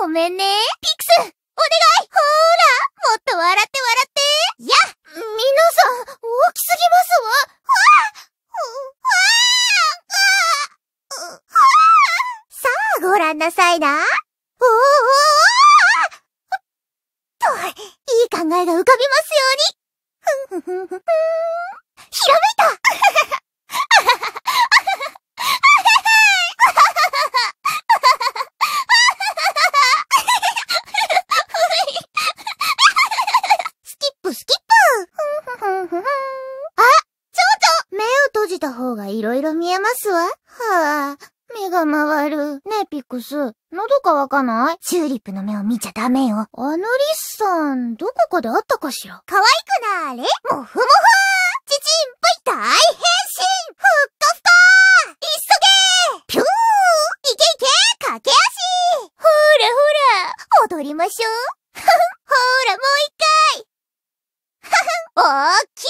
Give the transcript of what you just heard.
ごめんね。ピクス、お願い。ほーら、もっと笑って笑って。いや、皆さん、大きすぎますわ。さあ、ご覧なさいな。いい考えが浮かびますように。ひらめいたスキップスキップあ、ちょ目を閉じた方が色々見えますわ。はあ、目が回る。ねえ、ピックス。喉乾かない？チューリップの目を見ちゃダメよ。リスさん、どこかで会ったかしら？可愛くなーれ？もふもふー！ちちんぽい大変身！ふっかふかー！急げー！ピュー！いけいけ！駆け足！ほらほら、踊りましょう。ほら、もう一回！おーき